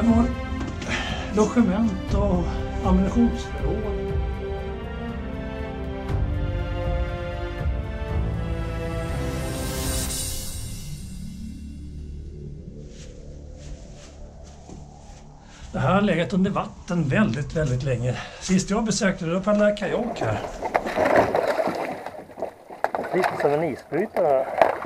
har logement och ammunitionsförråd. Det här har legat under vatten väldigt länge. Sist jag besökte det, då paddlade jag kajak här. Lite som en isbrytare.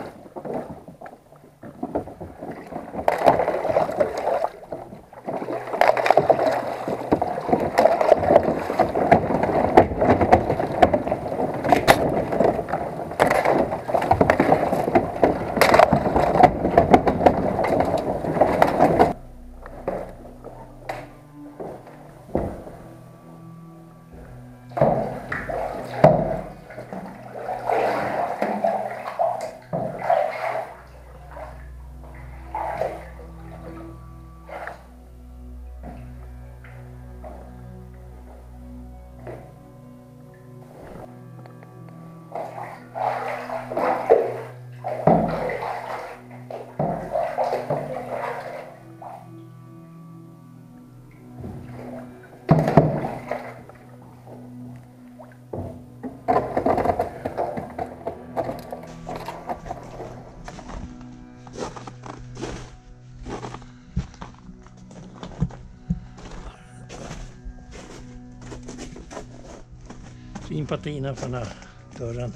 Fin patina för den här dörren.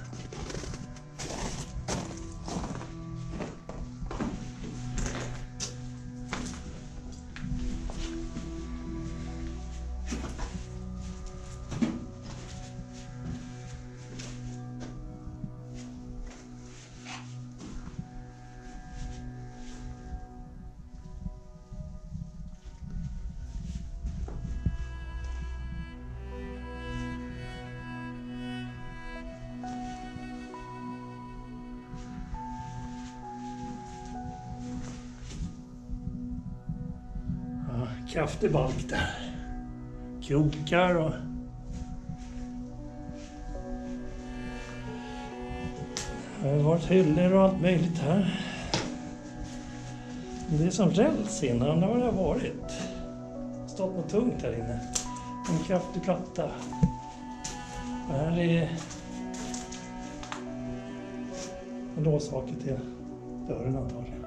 Kraftig balk där. Krokar och det har varit hyllor och allt möjligt här. Det är som räls innan, det har det varit. Stått något tungt här inne. En kraftig platta. Och här är låssaker till dörren antagligen.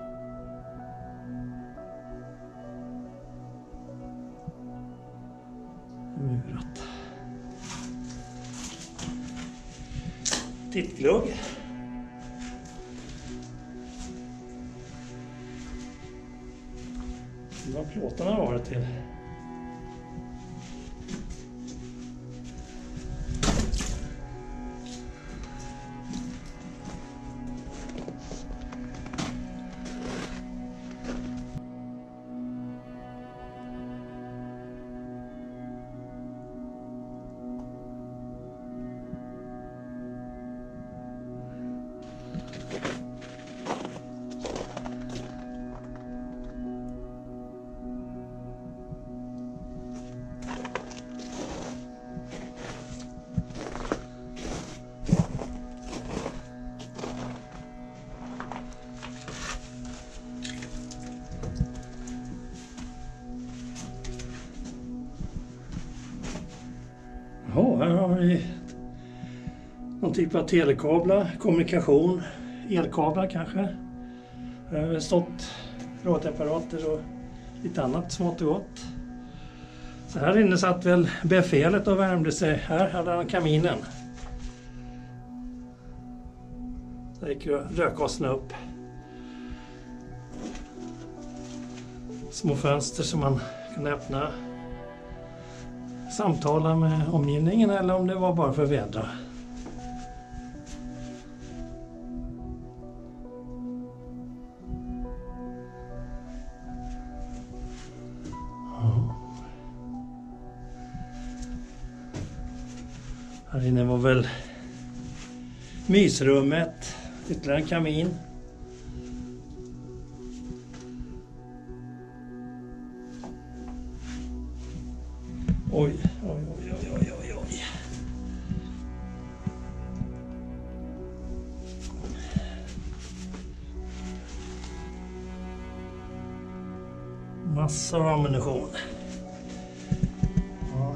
Murat. Tittglugg. Det var plåtarna har varit till. Ja, här har vi någon typ av telekablar, kommunikation, elkablar kanske. Här har stått radioapparater och lite annat smått och gott. Så här inne satt väl befälet och värmde sig. Här hade han kaminen. Så gick rökgaserna upp. Små fönster som man kunde öppna. Samtala med omgivningen eller om det var bara för vädra. Ja. Här inne var väl mysrummet, ytterligare en kamin. Oj, oj, oj, oj, oj, oj. Massor av ammunition. Ja.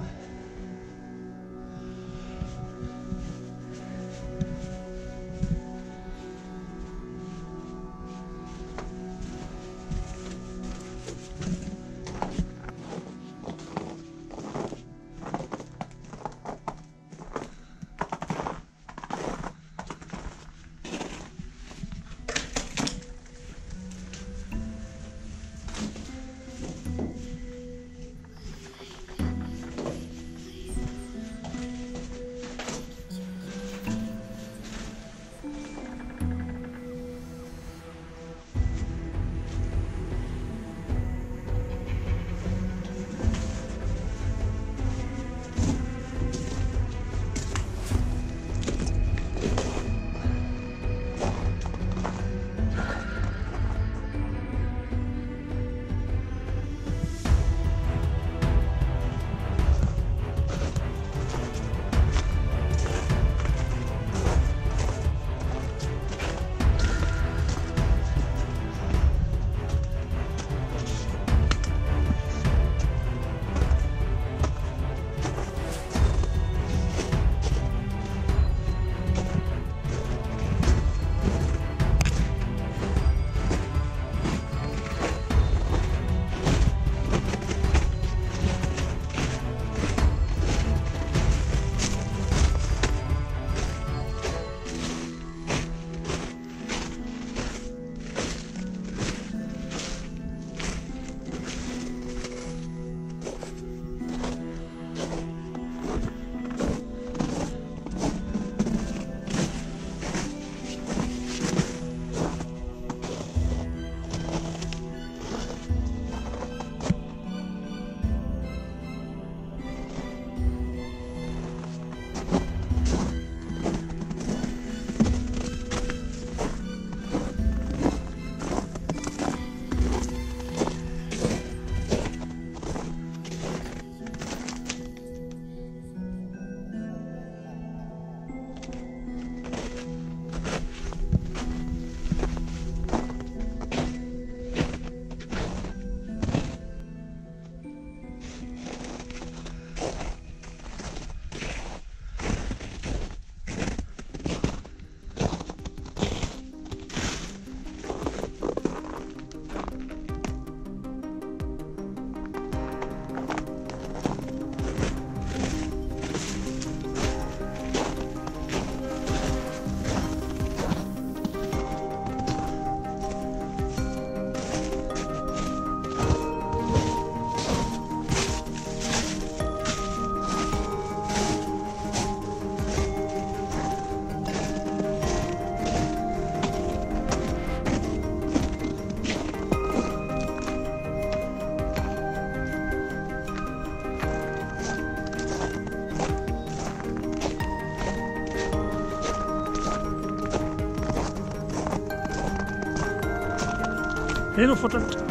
Hej då Fortet!